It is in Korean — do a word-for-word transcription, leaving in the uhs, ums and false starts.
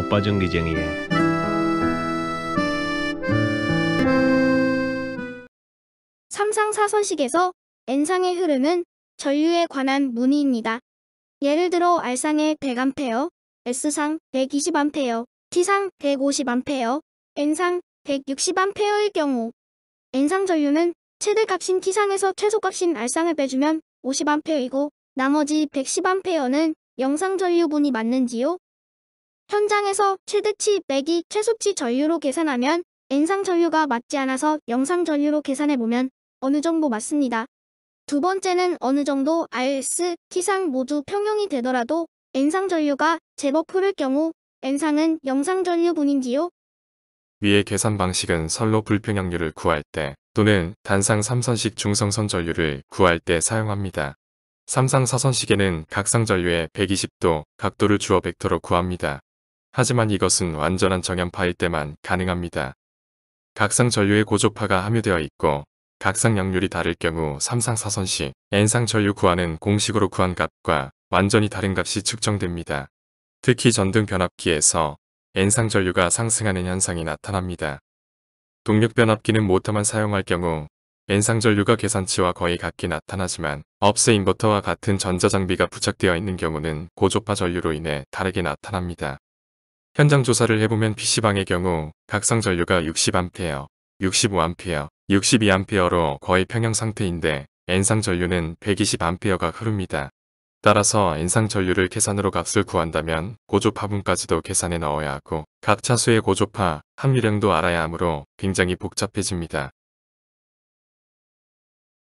고주파 전기쟁이의 삼상사선식에서 N상에 흐르는 전류에 관한 문의입니다. 예를 들어 R상에 백 암페어, S상 백이십 암페어, T상 백오십 암페어, N상 백육십 암페어일 경우 N상 전류는 최대값인 T상에서 최소값인 R상을 빼주면 오십 암페어이고 나머지 백십 암페어는 영상 전류분이 맞는지요? 현장에서 최대치 빼기 최소치 전류로 계산하면 N상 전류가 맞지 않아서 영상 전류로 계산해보면 어느 정도 맞습니다. 두 번째는 어느 정도 R, S, T상 모두 평형이 되더라도 N상 전류가 제법 흐를 경우 N상은 영상 전류분인지요? 위의 계산 방식은 선로 불평형률을 구할 때 또는 단상 삼선식 중성선 전류를 구할 때 사용합니다. 삼상 사선식에는 각상 전류의 백이십 도 각도를 주어 벡터로 구합니다. 하지만 이것은 완전한 정연파일 때만 가능합니다. 각상 전류의 고조파가 함유되어 있고 각상 양률이 다를 경우 삼상 사선식 N상 전류 구하는 공식으로 구한 값과 완전히 다른 값이 측정됩니다. 특히 전등 변압기에서 N상 전류가 상승하는 현상이 나타납니다. 동력 변압기는 모터만 사용할 경우 N상 전류가 계산치와 거의 같게 나타나지만 업스 인버터와 같은 전자장비가 부착되어 있는 경우는 고조파 전류로 인해 다르게 나타납니다. 현장 조사를 해보면 피시방의 경우 각상 전류가 육십 암페어, 육십오 암페어, 육십이 암페어로 거의 평형 상태인데 N상 전류는 백이십 암페어가 흐릅니다. 따라서 N상 전류를 계산으로 값을 구한다면 고조파분까지도 계산에 넣어야 하고 각 차수의 고조파, 함유량도 알아야 하므로 굉장히 복잡해집니다.